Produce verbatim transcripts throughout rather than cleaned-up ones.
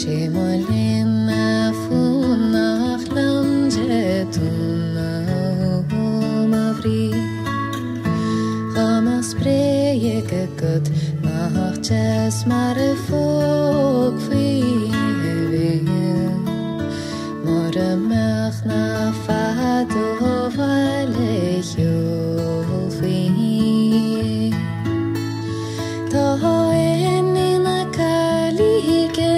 Shemolina funach lam jetuna mavri Gama spreke kut nach jas mare fok vive Mora mach na fado vale yo vi Ta enina kalige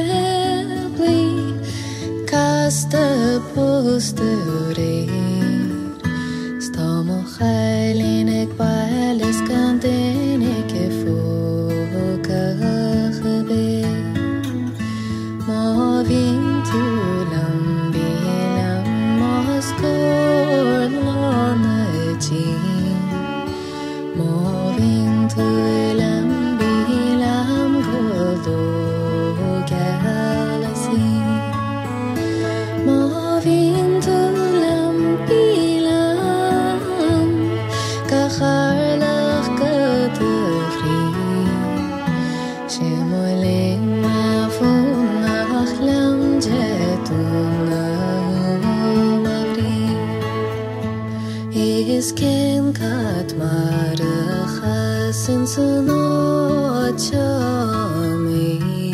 Kasta posturer Stamo khalinek bales kandenek foka khabe Ma vintulam bilam moskor lanaji Ma vintulam bilam godo galaxy Vintulam bilam Kacharlach katachri Shemolina funach lam jetuna mavri Isken kat marachas sinsunot shami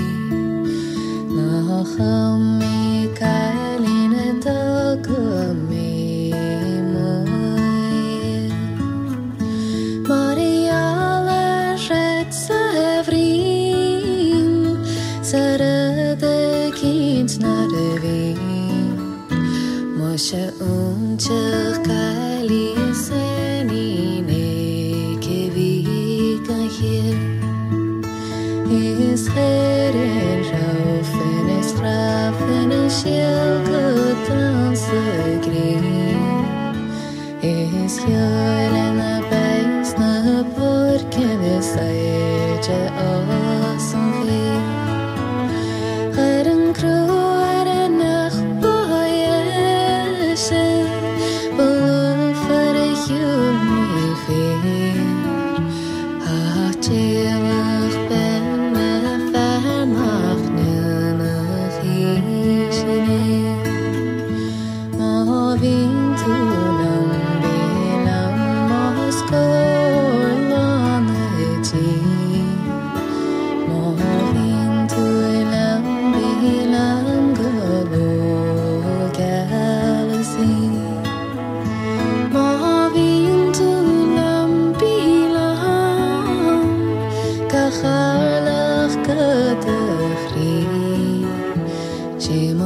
Nachami kalina takumi moy Maria lashet savrim Sarada kins narvim Moshe unchach kali senine kevika hier Is heren raufen is rafen is shilkutan segrin Is hjörna bägsna porken is säge awesome feel Heren kroare nach boyeshe Buffer hjörni fel Hatjevach ben Vintulam bilam moskor lanaji Ma vintulam bilam godo galaxy Ma vintulam bilam Kacharlach katachri